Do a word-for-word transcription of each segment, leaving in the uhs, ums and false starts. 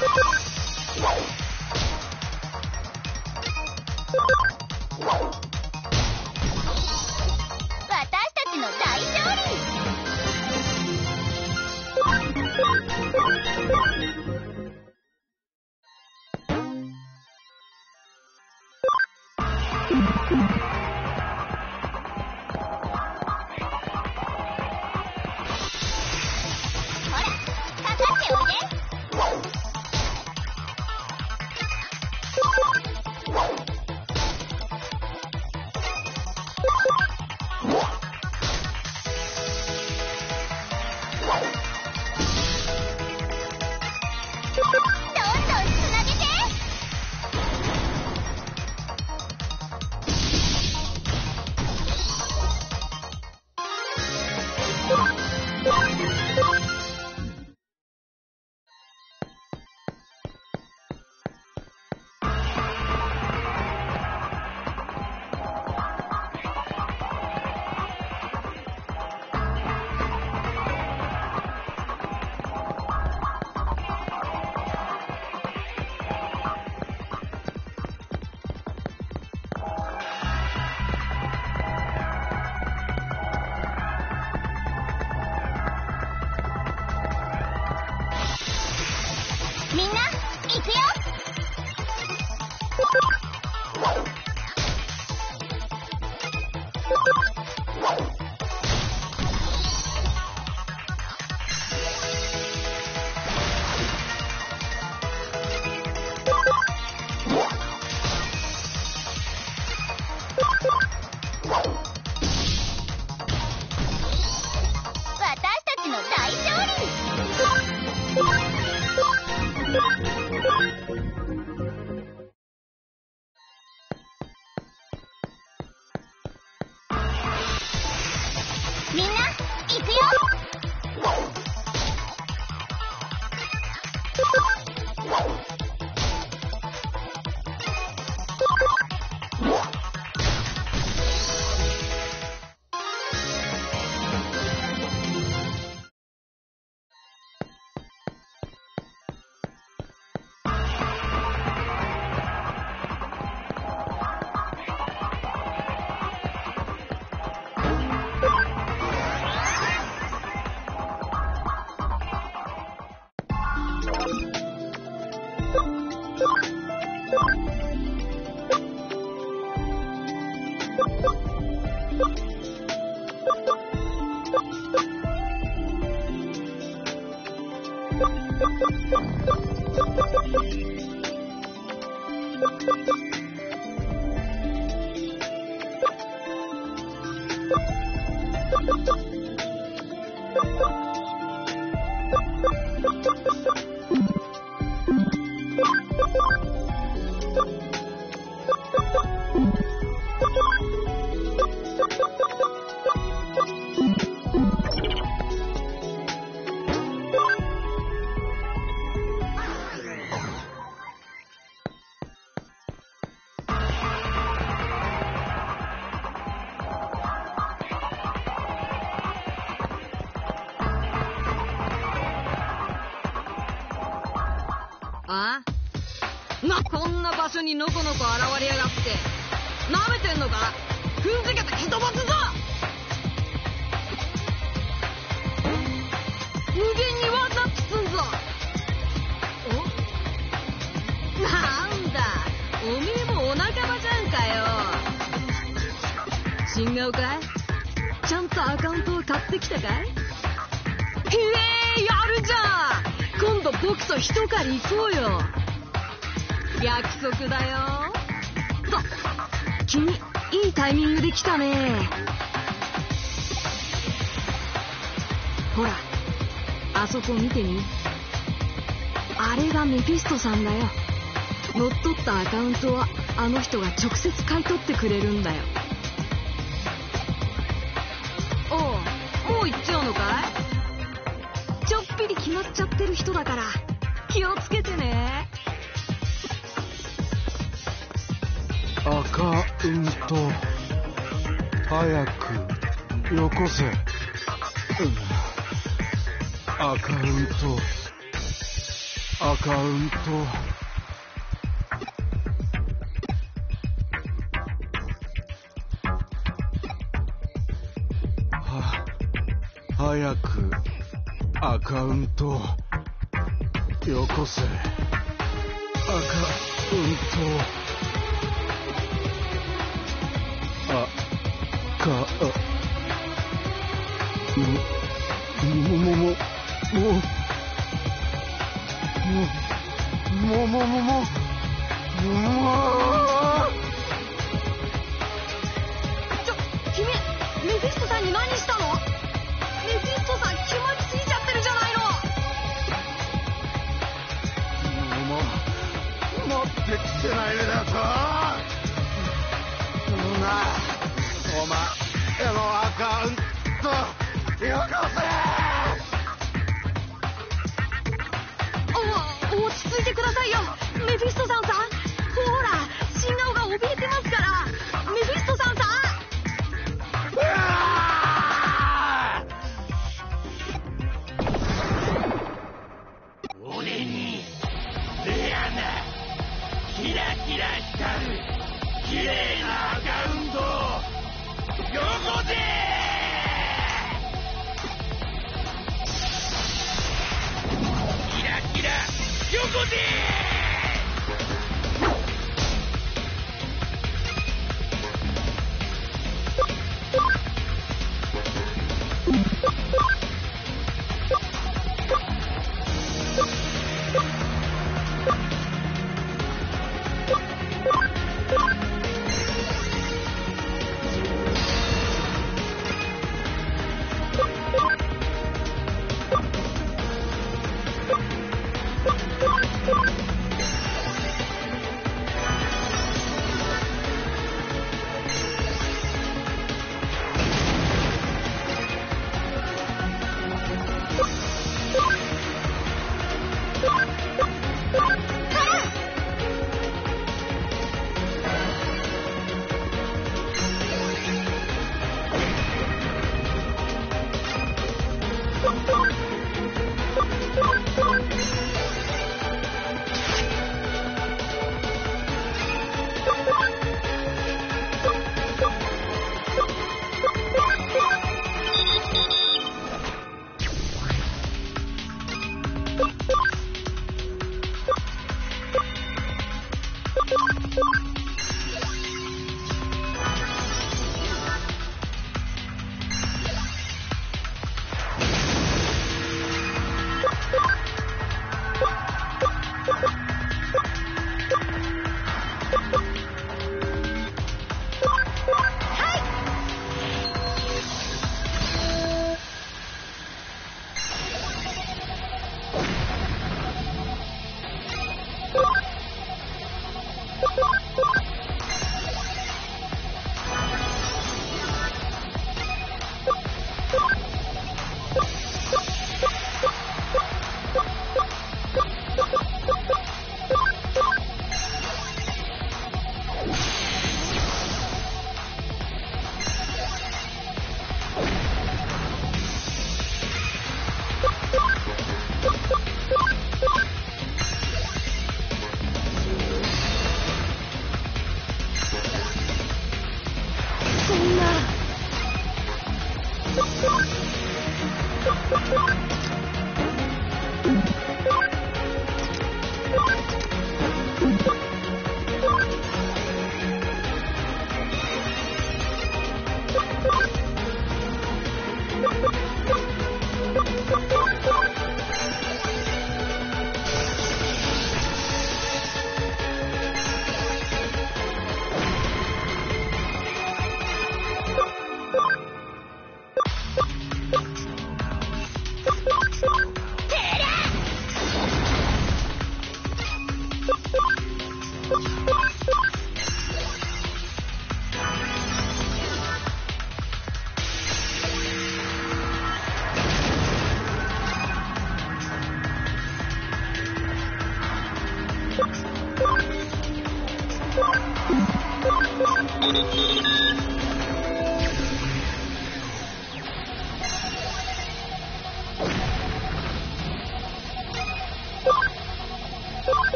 ちの大勝利。ほら、かかっておいで。みんな行くよ。私たちの大勝利。みんな行くよ。 あ？な、こんな場所にのこのこ現れやがって。なめてんのか？踏んづけて蹴飛ばすぞ！無限にワンナップすんぞ！お？なんだ、おめえもお仲間じゃんかよ。新顔かい？ちゃんとアカウントを買ってきたかい？へえ、やるじゃん！今度僕と一狩り行こうよ。約束だよ。と、君、いいタイミングで来たね。ほら、あそこ見てみ。あれがメフィストさんだよ。乗っ取ったアカウントはあの人が直接買い取ってくれるんだよ。おう、もう行っちゃうのかい？ちょっぴり決まっちゃってる人だから気をつけてね。 アカウント早くよこせ。うん、アカウントアカウントは早くアカウントよこせ。アカウントあかもももももももももももちょ、君メフィストさんに何したの？メフィストさん気持ちすぎちゃってるじゃないの。 もう持ってきてないでだぞ。なあお前のアカウントよこせ。 お、落ち着いてくださいよメフィストさんさん。ほら新顔が怯えてますからメフィストさんさん。 俺にレアなキラキラ光る綺麗なアカウントよこせ。キラキラよこせ。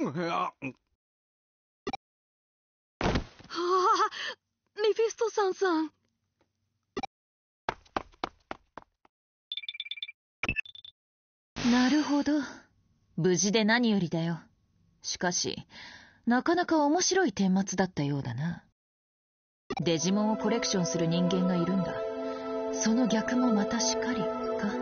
や、 はあ、メフィストさんさん。 なるほど。無事で何よりだよ。しかし、なかなか面白い顛末だったようだな。デジモンをコレクションする人間がいるんだ。その逆もまたしかりか。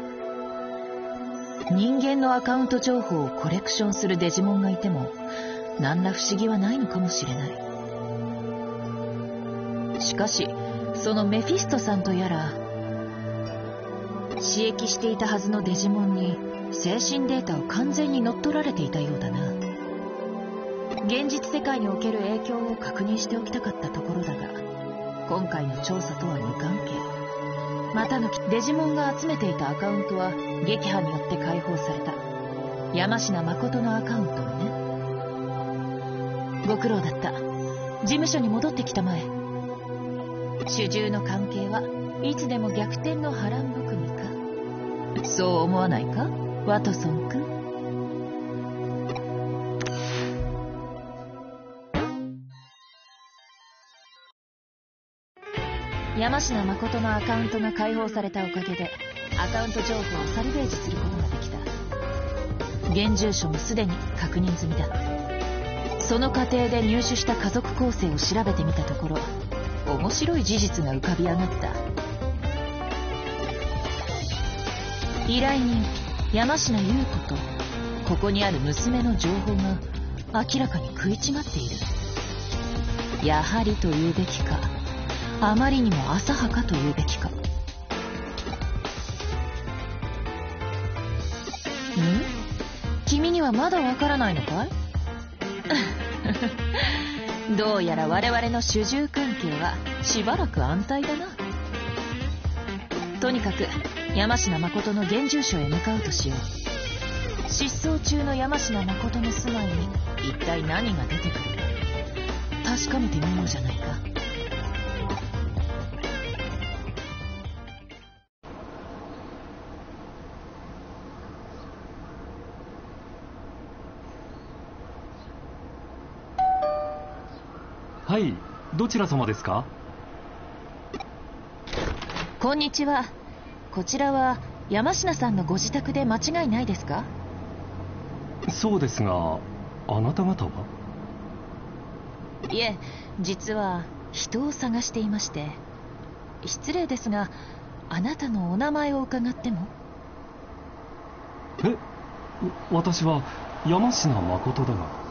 人間のアカウント情報をコレクションするデジモンがいても、何ら不思議はないのかもしれない。しかし、そのメフィストさんとやら、刺激していたはずのデジモンに精神データを完全に乗っ取られていたようだな。現実世界における影響を確認しておきたかったところだが、今回の調査とは無関係。またのきデジモンが集めていたアカウントは撃破によって解放された。山科誠のアカウントをね。ご苦労だった。事務所に戻ってきたまえ。主従の関係はいつでも逆転の波乱含みか。そう思わないか、ワトソン君。山科誠のアカウントが解放されたおかげでアカウント情報をサルベージすることができた。現住所もすでに確認済みだ。その過程で入手した家族構成を調べてみたところ、面白い事実が浮かび上がった。依頼人山科優子とここにある娘の情報が明らかに食い違っている。やはりというべきか、あまりにも浅はかというべきか。ん？君にはまだわからないのかい？どうやら我々の主従関係はしばらく安泰だな。とにかく山科誠の現住所へ向かうとしよう。失踪中の山科誠の住まいに一体何が出てくるか確かめてみようじゃないか。 はい、どちら様ですか？ こんにちは。こちらは山科さんのご自宅で間違いないですか？ そうですが、あなた方は？ いえ、実は人を探していまして。失礼ですが、あなたのお名前を伺っても？ え、私は山科誠だが。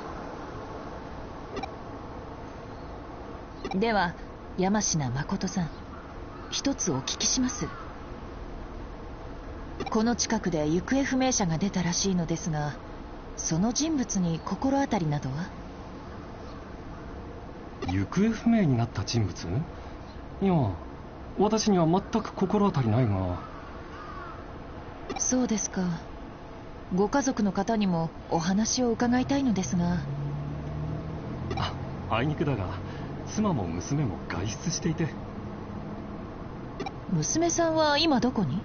では山科誠さん、一つお聞きします。この近くで行方不明者が出たらしいのですが、その人物に心当たりなどは？ 行方不明になった人物？いや、私には全く心当たりないが。 そうですか。ご家族の方にもお話を伺いたいのですが。 あ、あいにくだが妻も娘も外出していて。 娘さんは今どこに？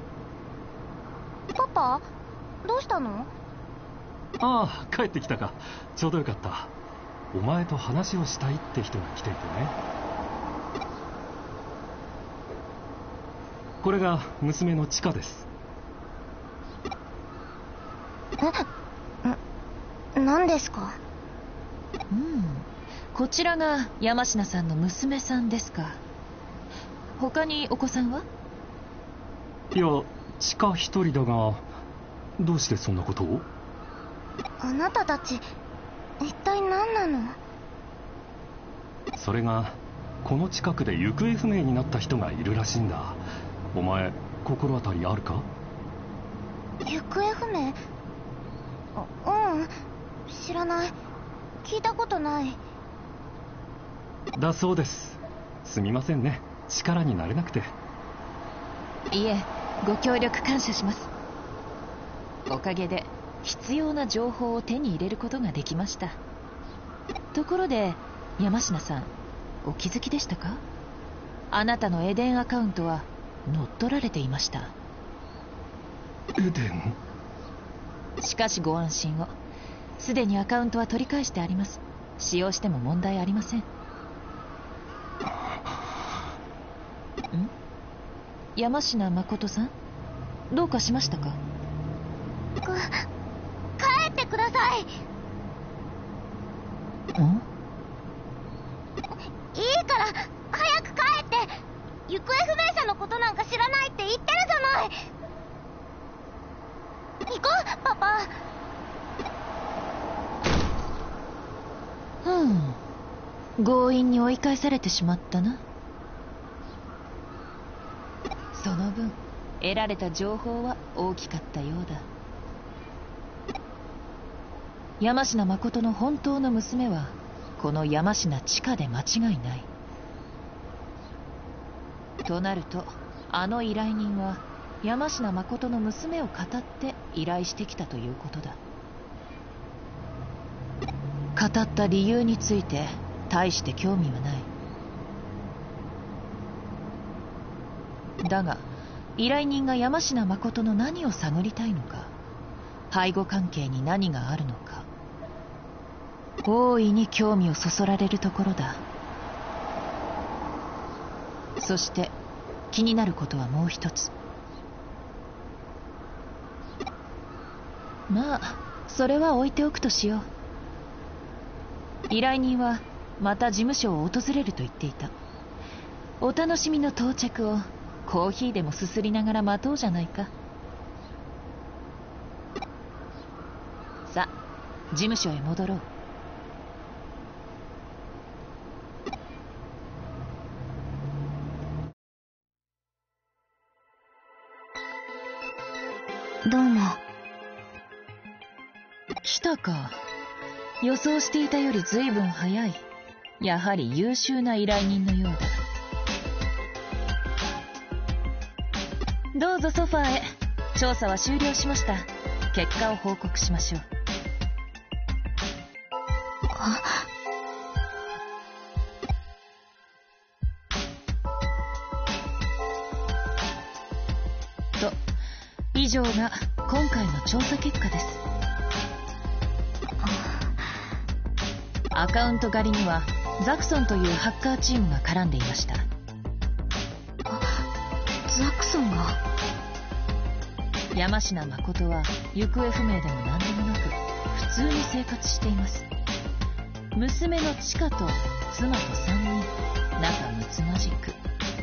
パパ、どうしたの？ ああ、帰ってきたか。ちょうどよかった。お前と話をしたいって人が来ていてね。これが娘の千佳です。 え、ん、何ですか？ うん、こちらが山科さんの娘さんですか。他にお子さんは？ いや、千佳一人だが、どうしてそんなことを？ あなたたち一体何なの？ それがこの近くで行方不明になった人がいるらしいんだ。お前心当たりあるか？ 行方不明？あ、うん、知らない。聞いたことない。 だそうです。すみませんね、力になれなくて。 いえ、ご協力感謝します。おかげで必要な情報を手に入れることができました。ところで山科さん、お気づきでしたか？あなたのエデンアカウントは乗っ取られていました。 エデン？ しかしご安心を。 すでにアカウントは取り返してあります。使用しても問題ありません。ん？山科誠さん、どうかしましたか？ 帰ってください。 ん？ いいから早く帰って。行方不明者のことなんか知らないって言ってるじゃない。行こうパパ。 ふん、強引に追い返されてしまったな。その分得られた情報は大きかったようだ。山科誠の本当の娘はこの山科千佳で間違いない。となると、あの依頼人は山科誠の娘を語って依頼してきたということだ。語った理由について大して興味はない。だが依頼人が山科誠の何を探りたいのか、背後関係に何があるのか、大いに興味をそそられるところだ。そして気になることはもう一つ。まあそれは置いておくとしよう。依頼人はまた事務所を訪れると言っていた。お楽しみの到着をコーヒーでもすすりながら待とうじゃないか。さあ事務所へ戻ろう。 どうも。 来たか。予想していたより随分早い。やはり優秀な依頼人のようだ。どうぞソファーへ。調査は終了しました。結果を報告しましょう。 あ、 と、以上が今回の調査結果です。アカウント狩りにはザクソンというハッカーチームが絡んでいました。 ザクソンが。 山科誠は行方不明でも何でもなく普通に生活しています。娘の千佳と妻とさんにん、仲睦まじく。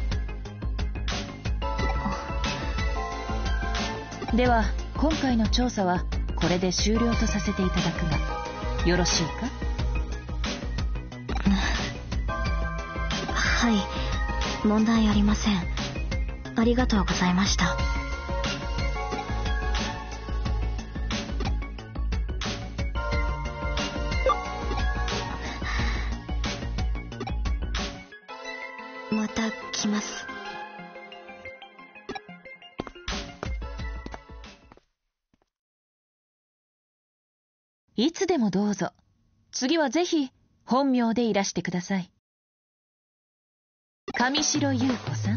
では今回の調査はこれで終了とさせていただくがよろしいか？ はい、問題ありません。ありがとうございました。また来ます。 いつでもどうぞ。次はぜひ本名でいらしてください。上白優子さん。